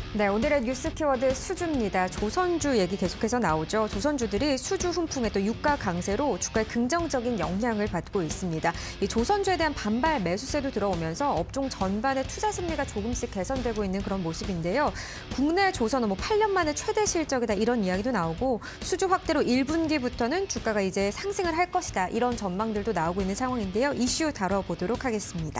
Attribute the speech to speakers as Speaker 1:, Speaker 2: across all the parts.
Speaker 1: 네, 오늘의 뉴스 키워드 수주입니다. 조선주 얘기 계속해서 나오죠. 조선주들이 수주 훈풍에 또 유가 강세로 주가에 긍정적인 영향을 받고 있습니다. 이 조선주에 대한 반발 매수세도 들어오면서 업종 전반의 투자 심리가 조금씩 개선되고 있는 그런 모습인데요. 국내 조선은 8년 만에 최대 실적이다 이런 이야기도 나오고 수주 확대로 1분기부터는 주가가 이제 상승을 할 것이다 이런 전망들도 나오고 있는 상황인데요. 이슈 다뤄보도록 하겠습니다.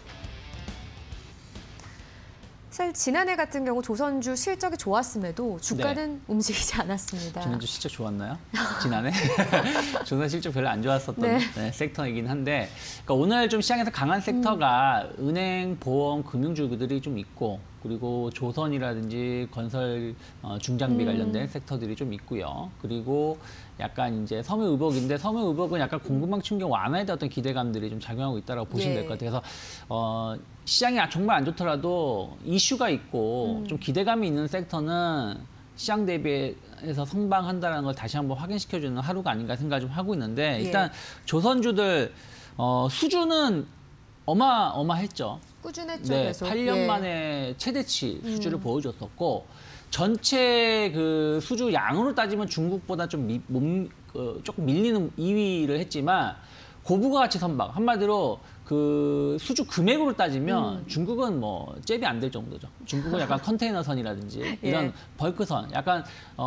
Speaker 1: 사실 지난해 같은 경우 조선주 실적이 좋았음에도 주가는 움직이지 않았습니다.
Speaker 2: 지난주 실적 좋았나요? 지난해? 조선 실적 별로 안 좋았었던 섹터이긴 한데 그러니까 오늘 좀 시장에서 강한 섹터가 은행, 보험, 금융주들이 좀 있고 그리고 조선이라든지 건설, 중장비 관련된 섹터들이 좀 있고요. 그리고 약간 이제 섬유의복인데 섬유의복은 약간 공급망 충격 완화에 대한 어떤 기대감들이 좀 작용하고 있다고 보시면 될 것 같아요. 그래서 시장이 정말 안 좋더라도 이슈가 있고 좀 기대감이 있는 섹터는 시장 대비해서 선방한다는 걸 다시 한번 확인시켜주는 하루가 아닌가 생각을 좀 하고 있는데 일단 조선주들 수주는 어마어마했죠.
Speaker 1: 꾸준했죠.
Speaker 2: 네,
Speaker 1: 계속.
Speaker 2: 8년 만에 최대치 수주를 보여줬었고 전체 그 수주 양으로 따지면 중국보다 좀 조금 밀리는 2위를 했지만 고부가 가치 선박 한마디로 그 수주 금액으로 따지면 중국은 뭐 잽이 안 될 정도죠. 중국은 약간 컨테이너선이라든지 이런 벌크선, 약간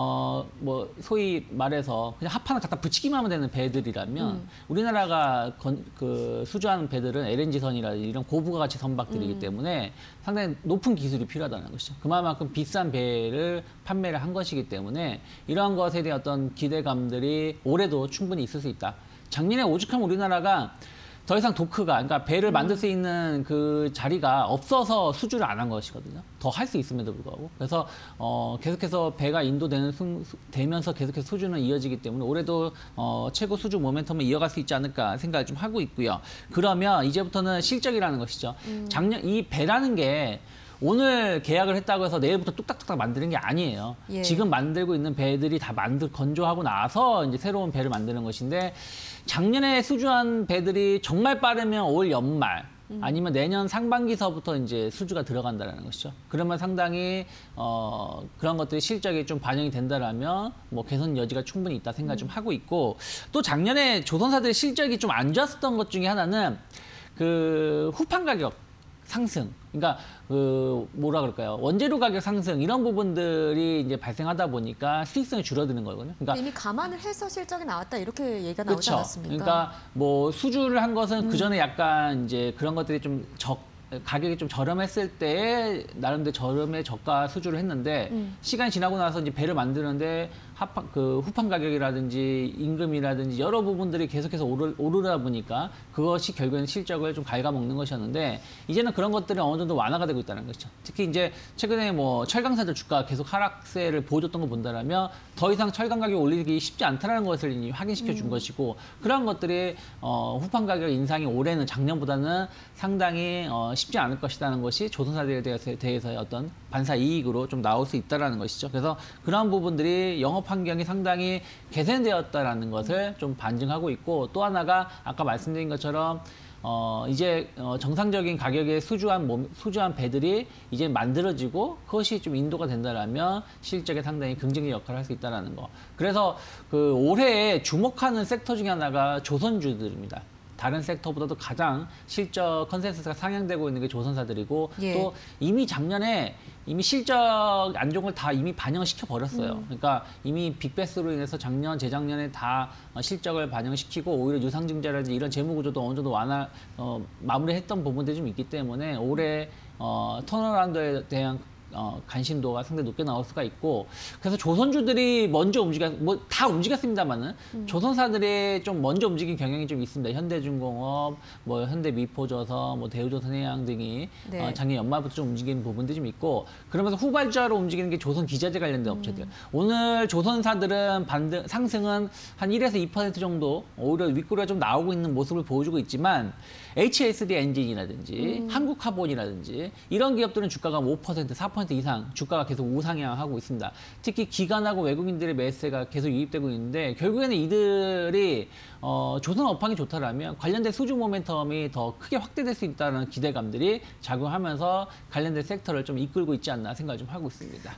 Speaker 2: 뭐 소위 말해서 그냥 합 하나 갖다 붙이기만 하면 되는 배들이라면 우리나라가 그 수주하는 배들은 LNG선이라든지 이런 고부가 가치 선박들이기 때문에 상당히 높은 기술이 필요하다는 것이죠. 그만큼 비싼 배를 판매를 한 것이기 때문에 이러한 것에 대한 어떤 기대감들이 올해도 충분히 있을 수 있다. 작년에 오죽하면 우리나라가 더 이상 도크가, 그러니까 배를 만들 수 있는 그 자리가 없어서 수주를 안 한 것이거든요. 더 할 수 있음에도 불구하고. 그래서 계속해서 배가 되면서 계속해서 수주는 이어지기 때문에 올해도 최고 수주 모멘텀을 이어갈 수 있지 않을까 생각을 좀 하고 있고요. 그러면 이제부터는 실적이라는 것이죠. 이 배라는 게 오늘 계약을 했다고 해서 내일부터 뚝딱뚝딱 만드는 게 아니에요. 지금 만들고 있는 배들이 다 건조하고 나서 이제 새로운 배를 만드는 것인데 작년에 수주한 배들이 정말 빠르면 올 연말 아니면 내년 상반기서부터 이제 수주가 들어간다는 것이죠. 그러면 상당히 그런 것들이 실적에 좀 반영이 된다라면 뭐 개선 여지가 충분히 있다 생각 좀 하고 있고 또 작년에 조선사들의 실적이 좀 안 좋았었던 것 중에 하나는 그 후판 가격 상승, 그러니까 그 뭐라 그럴까요? 원재료 가격 상승 이런 부분들이 이제 발생하다 보니까 수익성이 줄어드는 거거든요. 그러니까
Speaker 1: 이미 감안을 해서 실적이 나왔다 이렇게 얘기가 나오지 않았습니까?
Speaker 2: 그러니까 뭐 수주를 한 것은 그 전에 약간 이제 그런 것들이 좀 가격이 좀 저렴했을 때 나름대로 저렴의 저가 수주를 했는데 시간이 지나고 나서 이제 배를 만드는데 후판 가격이라든지 임금이라든지 여러 부분들이 계속해서 오르다 보니까 그것이 결국에는 실적을 좀 갉아먹는 것이었는데 이제는 그런 것들이 어느 정도 완화가 되고 있다는 것이죠. 특히 이제 최근에 뭐 철강사들 주가가 계속 하락세를 보여줬던 거 본다라면 더 이상 철강 가격 올리기 쉽지 않다는 것을 이미 확인시켜 준 것이고 그런 것들이 후판 가격 인상이 올해는 작년보다는 상당히 쉽지 않을 것이라는 것이 조선사들에 대해서의 어떤 반사 이익으로 좀 나올 수 있다는 것이죠. 그래서 그런 부분들이 영업 환경이 상당히 개선되었다라는 것을 좀 반증하고 있고 또 하나가 아까 말씀드린 것처럼 이제 정상적인 가격에 수주한 배들이 이제 만들어지고 그것이 좀 인도가 된다라면 실적에 상당히 긍정적 역할을 할 수 있다는 거. 그래서 그 올해 주목하는 섹터 중에 하나가 조선주들입니다. 다른 섹터보다도 가장 실적 컨센서스가 상향되고 있는 게 조선사들이고 또 이미 작년에 이미 실적 안 좋은 걸 다 이미 반영을 시켜버렸어요. 그러니까 이미 빅베스로 인해서 작년, 재작년에 다 실적을 반영시키고 오히려 유상증자라든지 이런 재무구조도 어느 정도 마무리했던 부분들이 좀 있기 때문에 올해 턴어라운드에 대한 관심도가 상당히 높게 나올 수가 있고 그래서 조선주들이 먼저 뭐 다 움직였습니다만은 조선사들이 좀 먼저 움직인 경향이 좀 있습니다. 현대중공업, 뭐 현대미포조선, 뭐 대우조선해양 등이 작년 연말부터 좀 움직이는 부분들이 좀 있고 그러면서 후발주로 움직이는 게 조선기자재 관련된 업체들. 오늘 조선사들은 상승은 한 1에서 2% 정도 오히려 윗꼬리가 좀 나오고 있는 모습을 보여주고 있지만 HSD 엔진이라든지 한국카본이라든지 이런 기업들은 주가가 5%, 4% 4% 이상 주가가 계속 우상향하고 있습니다. 특히 기관하고 외국인들의 매수세가 계속 유입되고 있는데 결국에는 이들이 조선 업황이 좋다라면 관련된 수주 모멘텀이 더 크게 확대될 수 있다는 기대감들이 작용하면서 관련된 섹터를 좀 이끌고 있지 않나 생각을 좀 하고 있습니다.